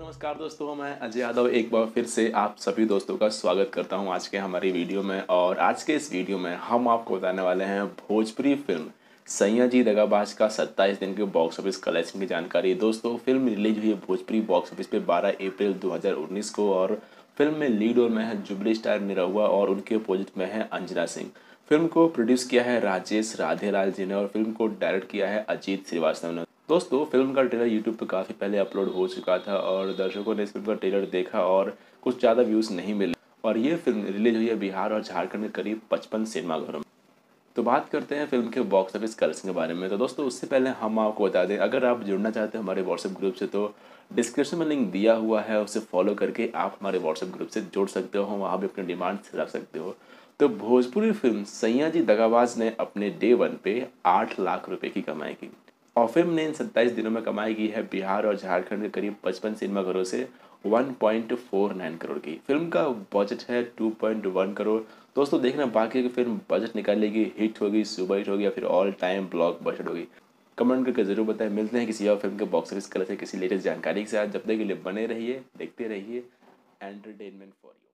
नमस्कार दोस्तों, मैं अजय यादव एक बार फिर से आप सभी दोस्तों का स्वागत करता हूं आज के हमारी वीडियो में। और आज के इस वीडियो में हम आपको बताने वाले हैं भोजपुरी फिल्म सैया जी दगाबाज का 27 दिन के बॉक्स ऑफिस कलेक्शन की जानकारी। दोस्तों, फिल्म रिलीज हुई है भोजपुरी बॉक्स ऑफिस पे 12 अप्रैल 2019 को और फिल्म में लीड रोल में है जुबली स्टार निरहुआ और उनके अपोजिट में है अंजना सिंह। फिल्म को प्रोड्यूस किया है राजेश राधेलाल जी ने और फिल्म को डायरेक्ट किया है अजीत श्रीवास्तव ने। दोस्तों, फिल्म का ट्रेलर यूट्यूब पे काफ़ी पहले अपलोड हो चुका था और दर्शकों ने इस फिल्म का ट्रेलर देखा और कुछ ज़्यादा व्यूज़ नहीं मिले और ये फिल्म रिलीज हुई है बिहार और झारखंड के करीब 55 सिनेमाघरों में। तो बात करते हैं फिल्म के बॉक्स ऑफिस कलेक्शन के बारे में। तो दोस्तों, उससे पहले हम आपको बता दें, अगर आप जुड़ना चाहते हैं हमारे व्हाट्सएप ग्रुप से तो डिस्क्रिप्शन में लिंक दिया हुआ है, उसे फॉलो करके आप हमारे व्हाट्सएप ग्रुप से जुड़ सकते हो, वहाँ भी अपने डिमांड्स रख सकते हो। तो भोजपुरी फिल्म सैया जी दगाबाज ने अपने डे वन पे 8 लाख रुपए की कमाई की और फिल्म ने इन 27 दिनों में कमाई की है बिहार और झारखंड के करीब 55 सिनेमाघरों से 1.49 करोड़ की। फिल्म का बजट है 2.1 करोड़। दोस्तों, देखना बाकी की फिल्म बजट निकालेगी, हिट होगी, सुपर हिट होगी या फिर ऑल टाइम ब्लॉकबस्टर होगी। कमेंट करके जरूर बताएं। मिलते हैं किसी और फिल्म के बॉक्स ऑफिस कलर से किसी लेटेस्ट जानकारी के साथ। जब तक के लिए बने रहिए, देखते रहिए एंटरटेनमेंट फॉर यू।